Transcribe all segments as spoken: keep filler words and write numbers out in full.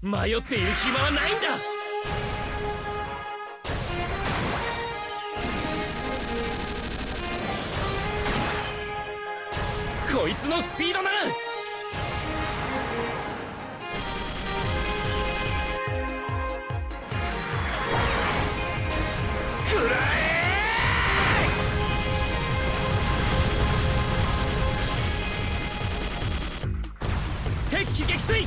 迷っている暇はないんだ。こいつのスピードなら食らえ。敵機撃墜。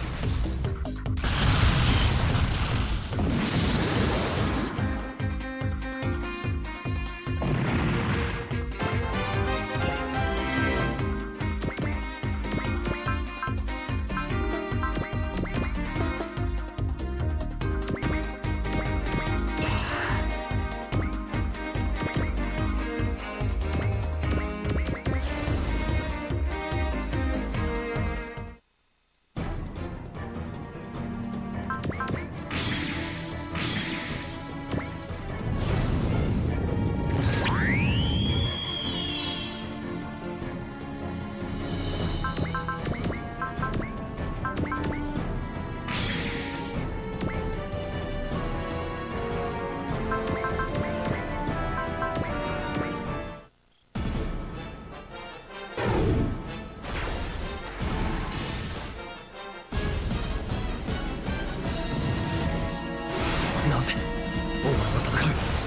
なぜお前は戦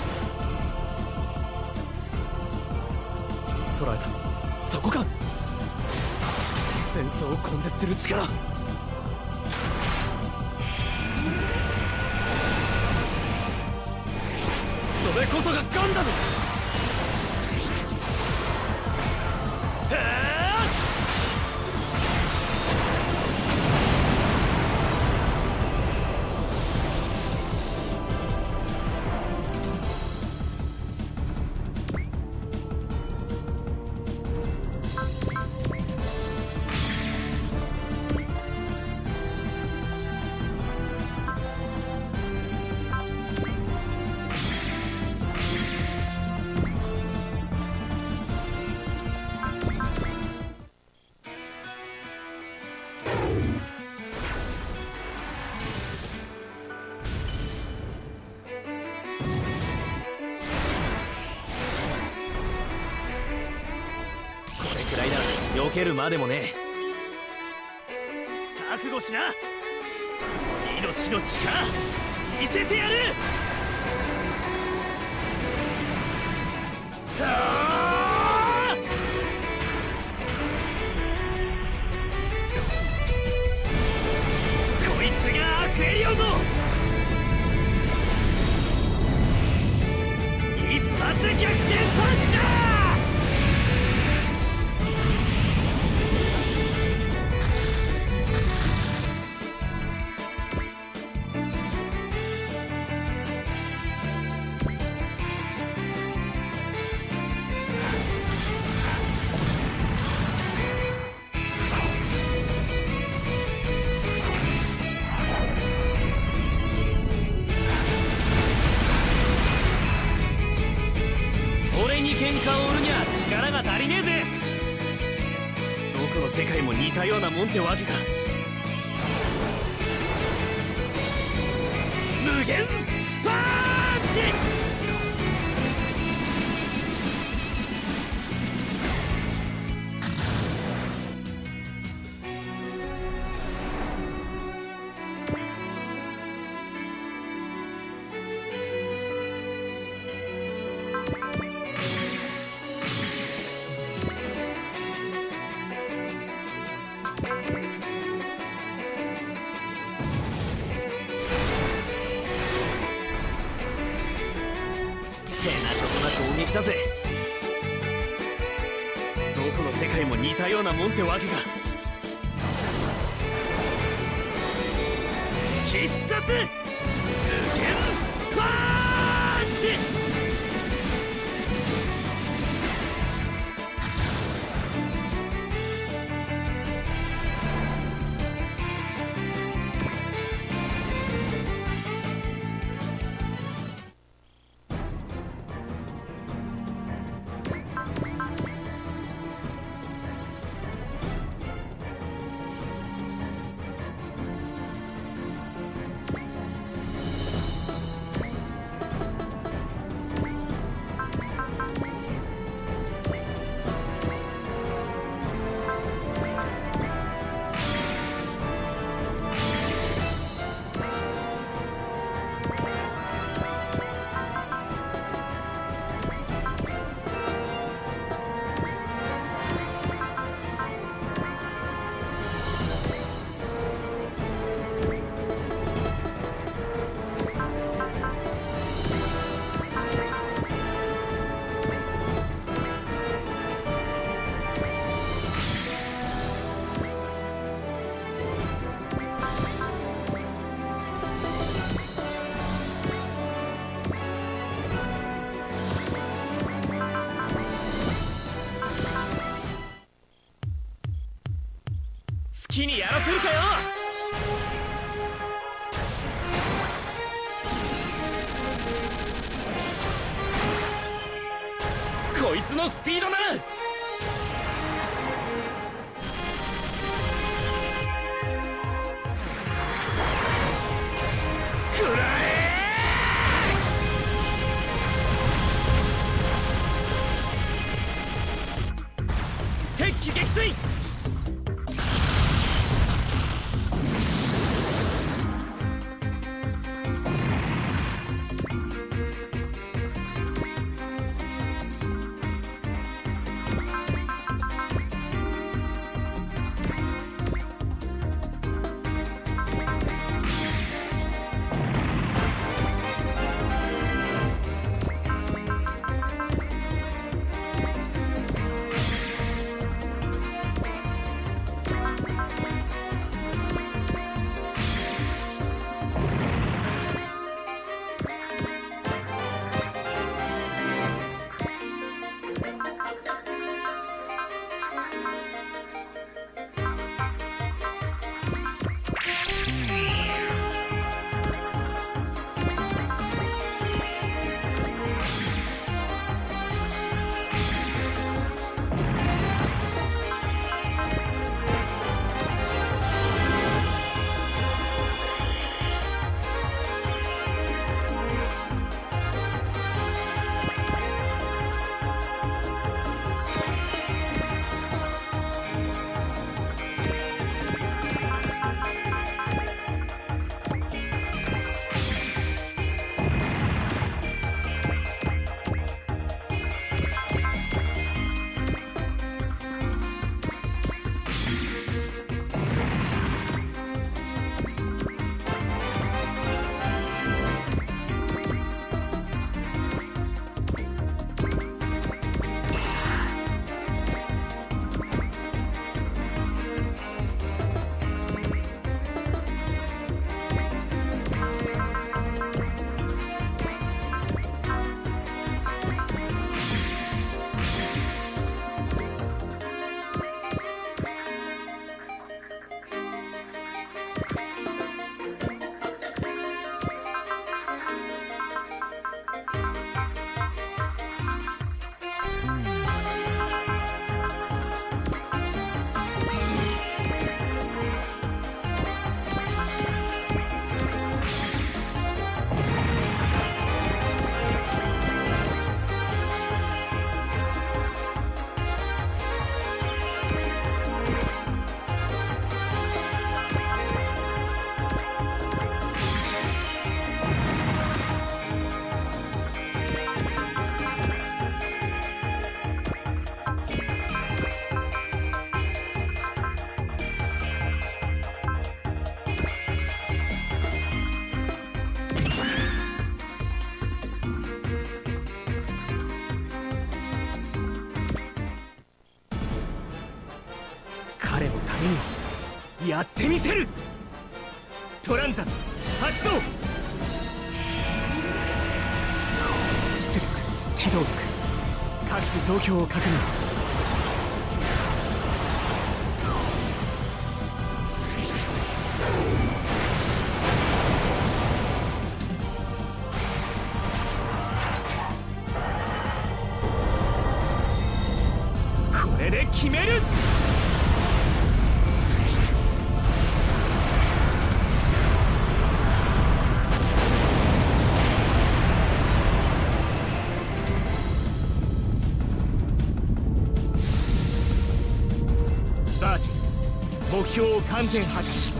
う。捕らえた。そこか。戦争を根絶する力。それこそがガンダム。避けるまでもねえ。覚悟しな。命の力見せてやる。こいつがアクエリオンの一発逆転パンチだ。喧嘩を売るには力が足りねえぜ。どこの世界も似たようなもんってわけか。無限パンチ。手なとこな攻撃だぜ。どこの世界も似たようなもんってわけか。必殺無限パンチ。 気にやらせるかよ。こいつのスピードな。くらえ。敵機撃墜。彼のためにやってみせる。トランザム発動。出力機動力各種増強を確認。これで決める。バーチ目標を完全破壊。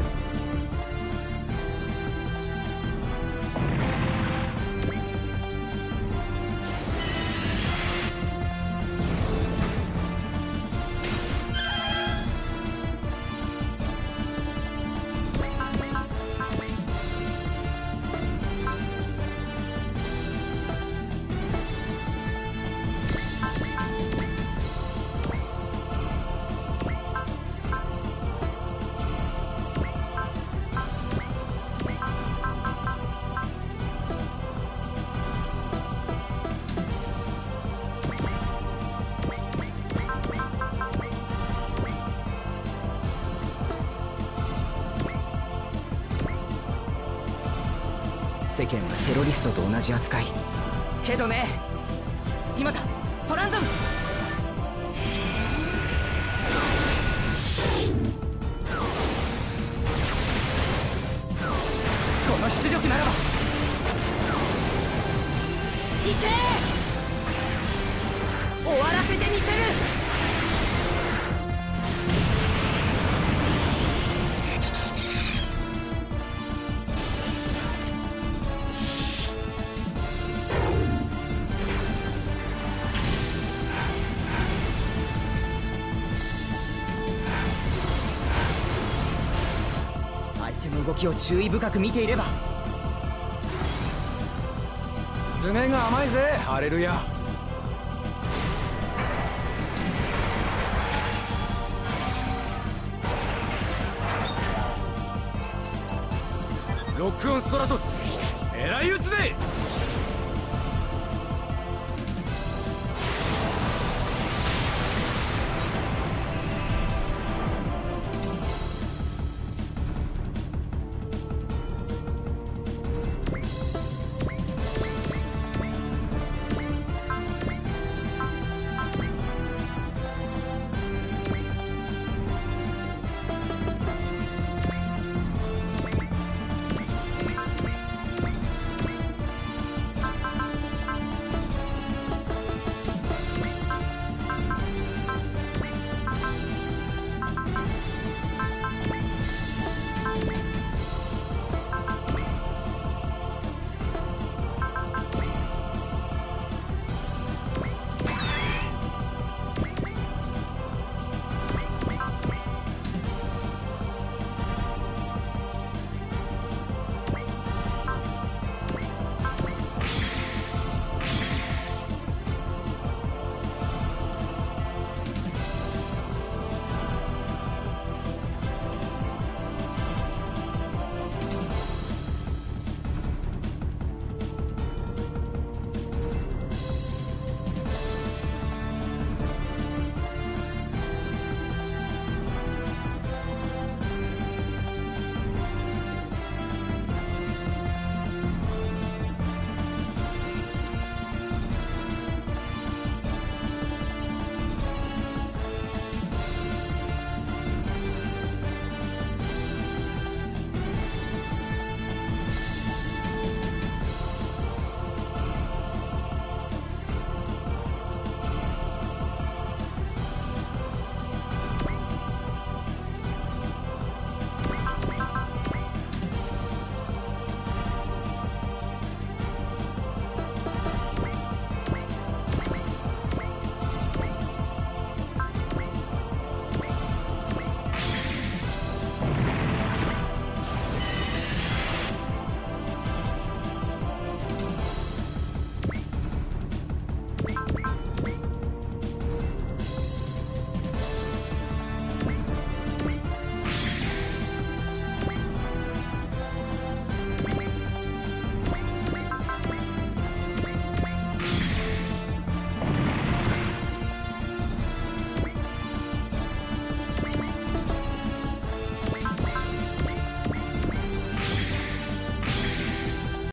世間はテロリストと同じ扱い。けどね、今だトランゾン。この出力ならばいけー、終わらせてみせる。相手の動きを注意深く見ていれば。 爪が甘いぜハレルヤ。ロックオンストラトス、狙い撃つぜ。